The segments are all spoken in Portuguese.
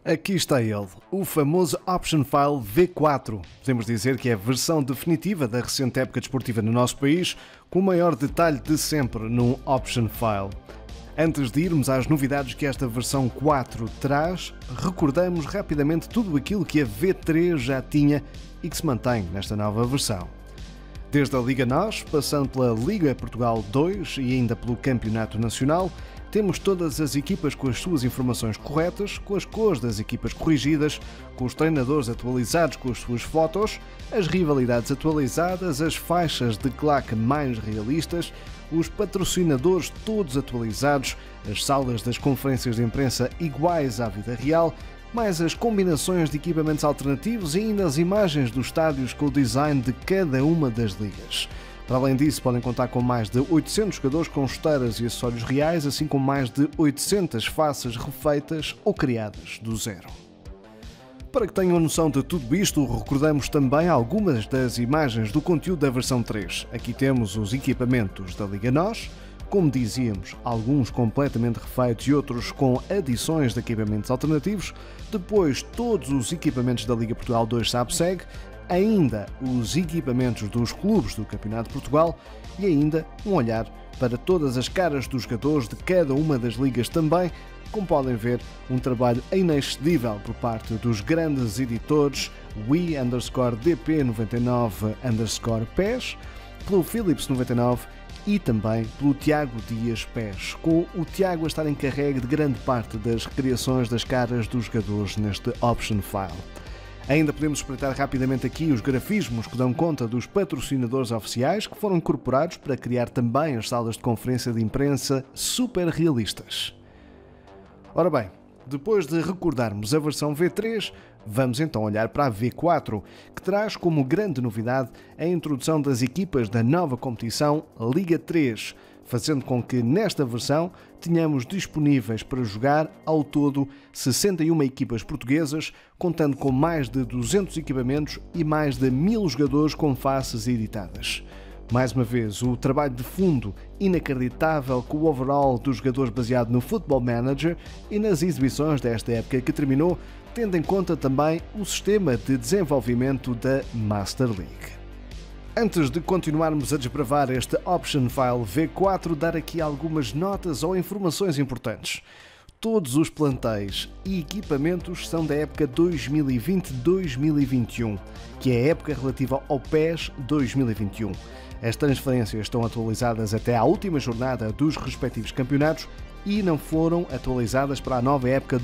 Aqui está ele, o famoso Option File V4. Podemos dizer que é a versão definitiva da recente época desportiva no nosso país, com o maior detalhe de sempre num Option File. Antes de irmos às novidades que esta versão 4 traz, recordamos rapidamente tudo aquilo que a V3 já tinha e que se mantém nesta nova versão. Desde a Liga NOS, passando pela Liga Portugal 2 e ainda pelo Campeonato Nacional, temos todas as equipas com as suas informações corretas, com as cores das equipas corrigidas, com os treinadores atualizados com as suas fotos, as rivalidades atualizadas, as faixas de claque mais realistas, os patrocinadores todos atualizados, as salas das conferências de imprensa iguais à vida real, mais as combinações de equipamentos alternativos e ainda as imagens dos estádios com o design de cada uma das ligas. Para além disso, podem contar com mais de 800 jogadores com esteiras e acessórios reais, assim como mais de 800 faces refeitas ou criadas do zero. Para que tenham noção de tudo isto, recordamos também algumas das imagens do conteúdo da versão 3. Aqui temos os equipamentos da Liga NOS, como dizíamos, alguns completamente refeitos e outros com adições de equipamentos alternativos. Depois, todos os equipamentos da Liga Portugal 2 SAPSEG, ainda os equipamentos dos clubes do Campeonato de Portugal e ainda um olhar para todas as caras dos jogadores de cada uma das ligas também. Como podem ver, um trabalho inexcedível por parte dos grandes editores we_dp99_PES, pelo Philips99 e também pelo Tiago Dias PES, com o Tiago a estar encarregue de grande parte das recriações das caras dos jogadores neste Option File. Ainda podemos espreitar rapidamente aqui os grafismos que dão conta dos patrocinadores oficiais que foram incorporados para criar também as salas de conferência de imprensa super realistas. Ora bem, depois de recordarmos a versão V3, vamos então olhar para a V4, que traz como grande novidade a introdução das equipas da nova competição Liga 3, fazendo com que nesta versão tenhamos disponíveis para jogar ao todo 61 equipas portuguesas, contando com mais de 200 equipamentos e mais de 1000 jogadores com faces editadas. Mais uma vez, o trabalho de fundo inacreditável com o overall dos jogadores baseado no Football Manager e nas exibições desta época que terminou, tendo em conta também o sistema de desenvolvimento da Master League. Antes de continuarmos a desbravar este Option File V4, dar aqui algumas notas ou informações importantes. Todos os plantéis e equipamentos são da época 2020-2021, que é a época relativa ao PES 2021. As transferências estão atualizadas até à última jornada dos respectivos campeonatos e não foram atualizadas para a nova época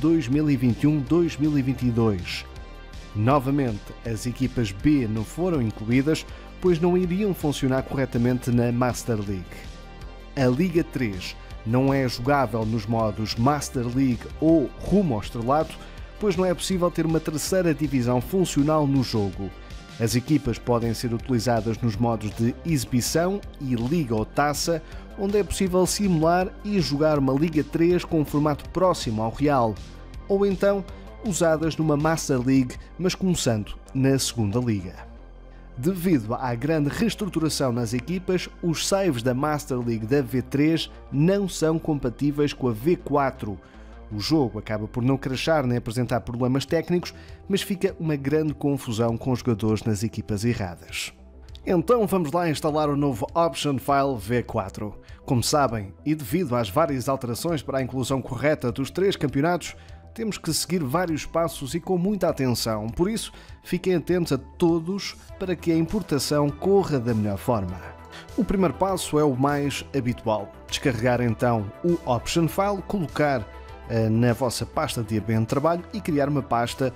2021-2022. Novamente, as equipas B não foram incluídas, pois não iriam funcionar corretamente na Master League. A Liga 3 não é jogável nos modos Master League ou Rumo ao Estrelato, pois não é possível ter uma terceira divisão funcional no jogo. As equipas podem ser utilizadas nos modos de exibição e Liga ou Taça, onde é possível simular e jogar uma Liga 3 com um formato próximo ao real, ou então usadas numa Master League, mas começando na segunda liga. Devido à grande reestruturação nas equipas, os saves da Master League da V3 não são compatíveis com a V4. O jogo acaba por não crashar nem apresentar problemas técnicos, mas fica uma grande confusão com os jogadores nas equipas erradas. Então vamos lá instalar o novo Option File V4. Como sabem, e devido às várias alterações para a inclusão correta dos 3 campeonatos, temos que seguir vários passos e com muita atenção, por isso fiquem atentos a todos para que a importação corra da melhor forma. O primeiro passo é o mais habitual: descarregar então o Option File, colocar na vossa pasta de ambiente de trabalho e criar uma pasta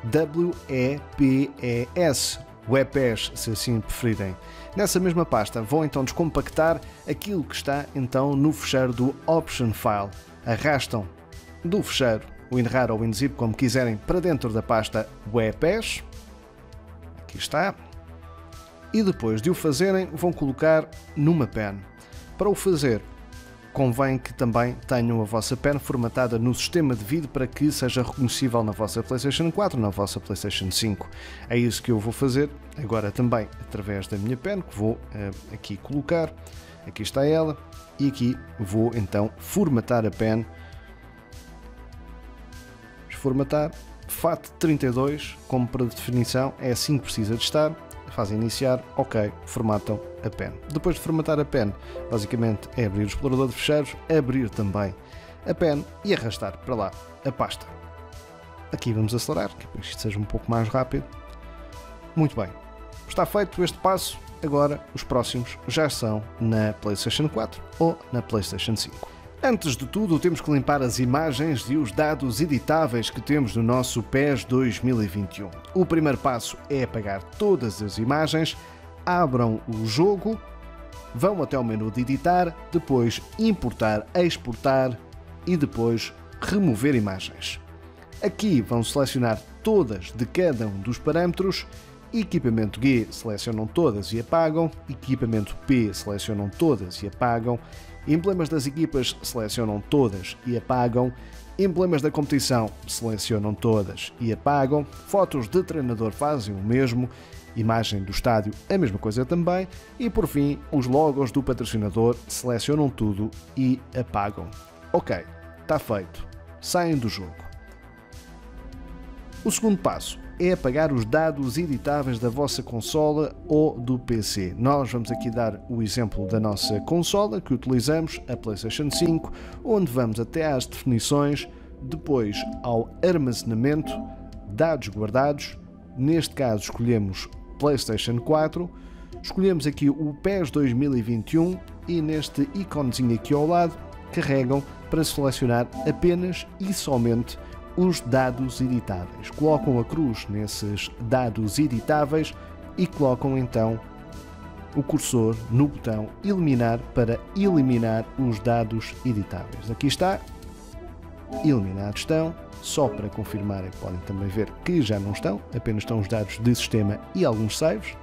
WEPES, se assim preferirem. Nessa mesma pasta vão então descompactar aquilo que está então no fecheiro do Option File. Arrastam do fecheiro o WinRAR ou WinZip, como quiserem, para dentro da pasta WEPES. Aqui está. E depois de o fazerem, vão colocar numa pen. Para o fazer, convém que também tenham a vossa pen formatada no sistema devido para que seja reconhecível na vossa PlayStation 4 ou na vossa PlayStation 5. É isso que eu vou fazer agora também através da minha pen, que vou aqui colocar. Aqui está ela. E aqui vou então formatar a pen. Formatar FAT32 como para definição, é assim que precisa de estar. Fazem iniciar, ok, formatam a pen. Depois de formatar a pen, basicamente é abrir o explorador de fecheiros, abrir também a pen e arrastar para lá a pasta. Aqui vamos acelerar, que para isto seja um pouco mais rápido. Muito bem, está feito este passo, agora os próximos já são na PlayStation 4 ou na PlayStation 5. Antes de tudo, temos que limpar as imagens e os dados editáveis que temos no nosso PES 2021. O primeiro passo é apagar todas as imagens, abram o jogo, vão até o menu de editar, depois importar, exportar e depois remover imagens. Aqui vão selecionar todas de cada um dos parâmetros. Equipamento G selecionam todas e apagam, equipamento P selecionam todas e apagam, emblemas das equipas selecionam todas e apagam, emblemas da competição selecionam todas e apagam, fotos de treinador fazem o mesmo, imagem do estádio a mesma coisa também e por fim os logos do patrocinador selecionam tudo e apagam. Ok, está feito, saem do jogo. O segundo passo é apagar os dados editáveis da vossa consola ou do PC. Nós vamos aqui dar o exemplo da nossa consola que utilizamos, a PlayStation 5, onde vamos até às definições, depois ao armazenamento, dados guardados, neste caso escolhemos PlayStation 4, escolhemos aqui o PES 2021 e neste íconezinho aqui ao lado carregam para selecionar apenas e somente os dados editáveis. Colocam a cruz nesses dados editáveis e colocam então o cursor no botão eliminar para eliminar os dados editáveis. Aqui está, eliminados estão, só para confirmar que podem também ver que já não estão, apenas estão os dados de sistema e alguns saves.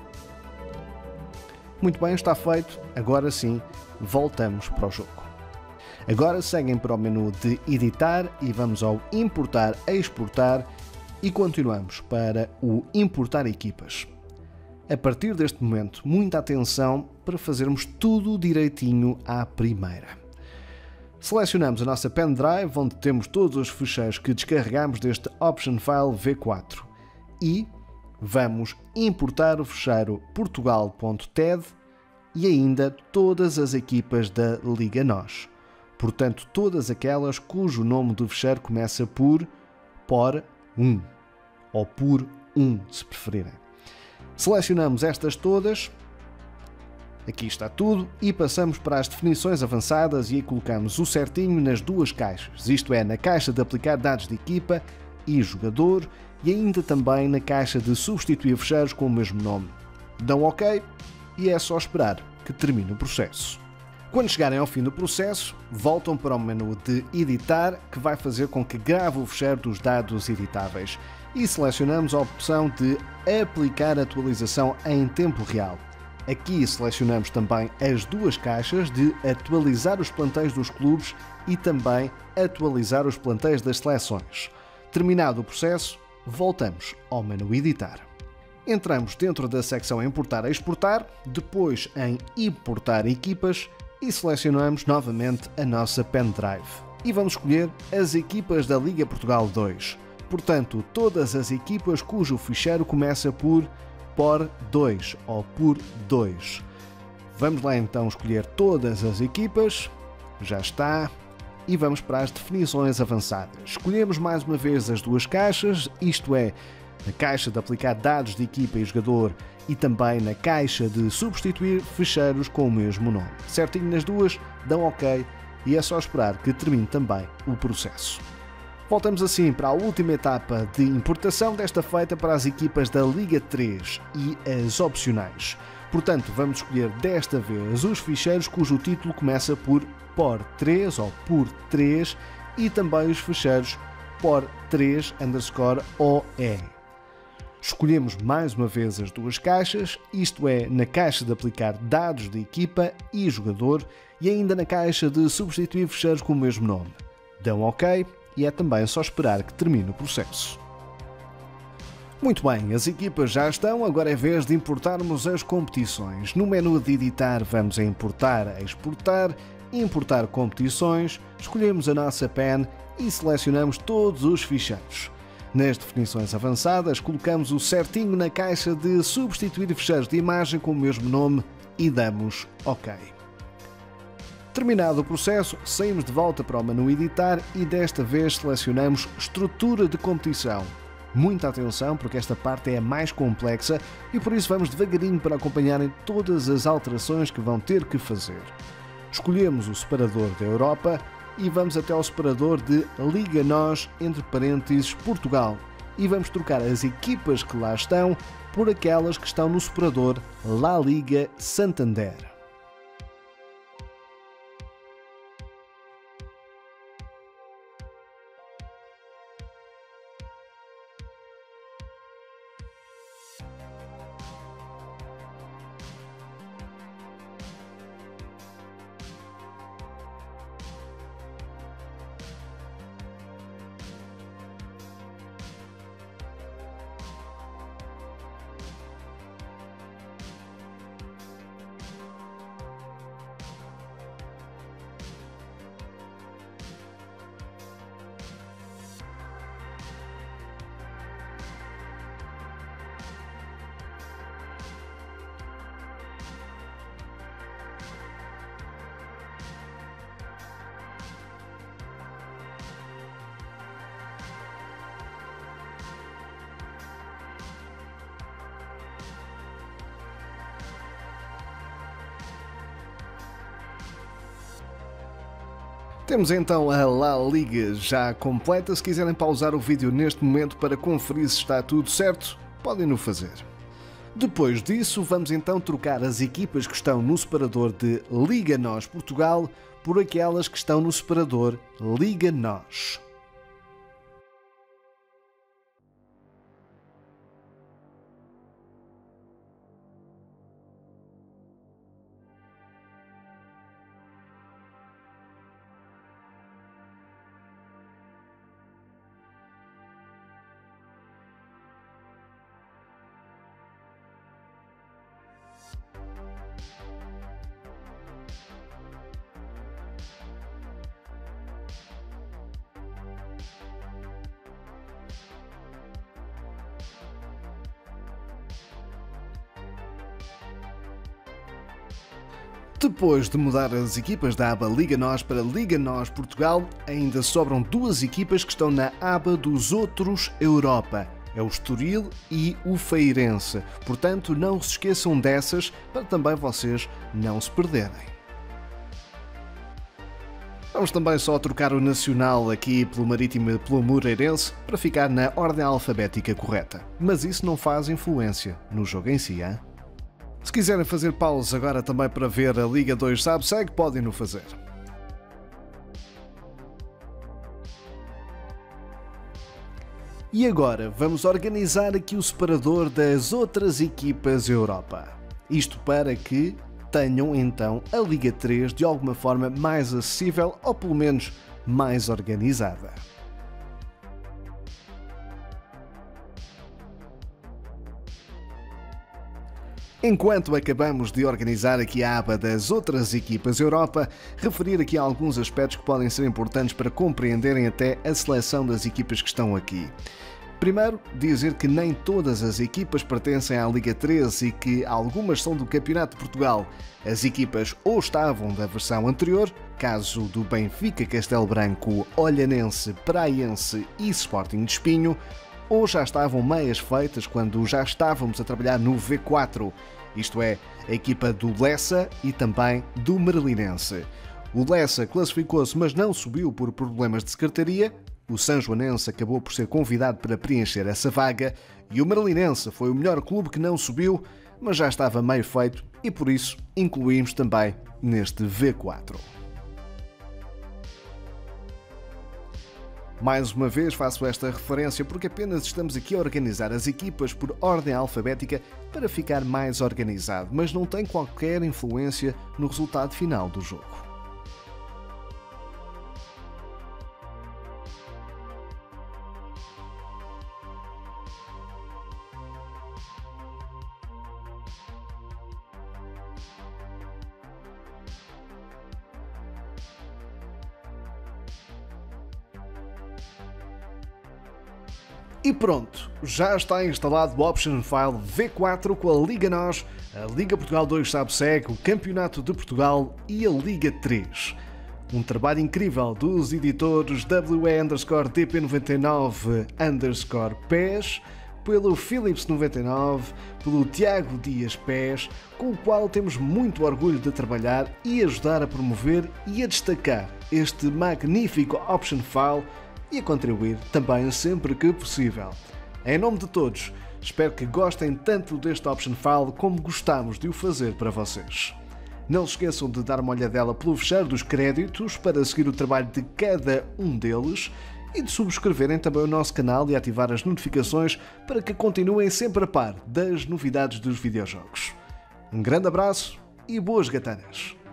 Muito bem, está feito, agora sim voltamos para o jogo. Agora seguem para o menu de editar e vamos ao importar, exportar e continuamos para o importar equipas. A partir deste momento, muita atenção para fazermos tudo direitinho à primeira. Selecionamos a nossa pendrive onde temos todos os ficheiros que descarregamos deste Option File V4 e vamos importar o ficheiro portugal.ted e ainda todas as equipas da Liga NOS. Portanto, todas aquelas cujo nome do ficheiro começa por POR1 ou por 1, se preferirem. Selecionamos estas todas, aqui está tudo, e passamos para as definições avançadas e aí colocamos o certinho nas duas caixas, isto é, na caixa de aplicar dados de equipa e jogador e ainda também na caixa de substituir ficheiros com o mesmo nome. Dão OK e é só esperar que termine o processo. Quando chegarem ao fim do processo, voltam para o menu de editar, que vai fazer com que grave o ficheiro dos dados editáveis e selecionamos a opção de aplicar atualização em tempo real. Aqui selecionamos também as duas caixas de atualizar os plantéis dos clubes e também atualizar os plantéis das seleções. Terminado o processo, voltamos ao menu editar. Entramos dentro da secção importar e exportar, depois em importar equipas e selecionamos novamente a nossa pendrive. E vamos escolher as equipas da Liga Portugal 2. Portanto, todas as equipas cujo ficheiro começa por POR2 ou por 2. Vamos lá então escolher todas as equipas. Já está. E vamos para as definições avançadas. Escolhemos mais uma vez as duas caixas, isto é, na caixa de aplicar dados de equipa e jogador e também na caixa de substituir ficheiros com o mesmo nome. Certinho nas duas, dão OK e é só esperar que termine também o processo. Voltamos assim para a última etapa de importação, desta feita para as equipas da Liga 3 e as opcionais. Portanto, vamos escolher desta vez os ficheiros cujo título começa por POR3 ou por 3 e também os ficheiros POR3_OE. Escolhemos mais uma vez as duas caixas, isto é, na caixa de aplicar dados de equipa e jogador e ainda na caixa de substituir ficheiros com o mesmo nome. Dão OK e é também só esperar que termine o processo. Muito bem, as equipas já estão, agora é vez de importarmos as competições. No menu de editar vamos a importar, exportar, importar competições, escolhemos a nossa pen e selecionamos todos os ficheiros. Nas definições avançadas, colocamos o certinho na caixa de substituir fecheiros de imagem com o mesmo nome e damos OK. Terminado o processo, saímos de volta para o menu Editar e desta vez selecionamos Estrutura de competição. Muita atenção porque esta parte é a mais complexa e por isso vamos devagarinho para acompanharem todas as alterações que vão ter que fazer. Escolhemos o separador da Europa e vamos até ao separador de Liga NOS, entre parênteses, Portugal. E vamos trocar as equipas que lá estão por aquelas que estão no separador La Liga Santander. Temos então a La Liga já completa. Se quiserem pausar o vídeo neste momento para conferir se está tudo certo, podem o fazer. Depois disso, vamos então trocar as equipas que estão no separador de Liga NOS Portugal por aquelas que estão no separador Liga NOS. Depois de mudar as equipas da aba Liga NOS para Liga NOS Portugal, ainda sobram duas equipas que estão na aba dos Outros Europa. É o Estoril e o Feirense. Portanto, não se esqueçam dessas para também vocês não se perderem. Vamos também só trocar o Nacional aqui pelo Marítimo e pelo Moreirense para ficar na ordem alfabética correta. Mas isso não faz influência no jogo em si, hein? Se quiserem fazer pausa agora também para ver a Liga 2 Sabe-Segue, podem o fazer. E agora vamos organizar aqui o separador das outras equipas Europa. Isto para que tenham então a Liga 3 de alguma forma mais acessível ou pelo menos mais organizada. Enquanto acabamos de organizar aqui a aba das outras equipas Europa, referir aqui alguns aspectos que podem ser importantes para compreenderem até a seleção das equipas que estão aqui. Primeiro, dizer que nem todas as equipas pertencem à Liga 13 e que algumas são do Campeonato de Portugal. As equipas ou estavam da versão anterior, caso do Benfica, Castelo Branco, Olhanense, Praense e Sporting de Espinho, ou já estavam meias feitas quando já estávamos a trabalhar no V4, isto é, a equipa do Lessa e também do Merlinense. O Lessa classificou-se, mas não subiu por problemas de secretaria. O Sanjoanense acabou por ser convidado para preencher essa vaga e o Merlinense foi o melhor clube que não subiu, mas já estava meio feito e por isso incluímos também neste V4. Mais uma vez faço esta referência porque apenas estamos aqui a organizar as equipas por ordem alfabética para ficar mais organizado, mas não tem qualquer influência no resultado final do jogo. E pronto, já está instalado o Option File V4 com a Liga NOS, a Liga Portugal 2 SABSEC, o Campeonato de Portugal e a Liga 3. Um trabalho incrível dos editores WE_DP99_PES, pelo Philips99, pelo Tiago Dias PES, com o qual temos muito orgulho de trabalhar e ajudar a promover e a destacar este magnífico Option File e a contribuir também sempre que possível. Em nome de todos, espero que gostem tanto deste Option File como gostamos de o fazer para vocês. Não se esqueçam de dar uma olhadela pelo fecheiro dos créditos para seguir o trabalho de cada um deles e de subscreverem também o nosso canal e ativar as notificações para que continuem sempre a par das novidades dos videojogos. Um grande abraço e boas gatanas!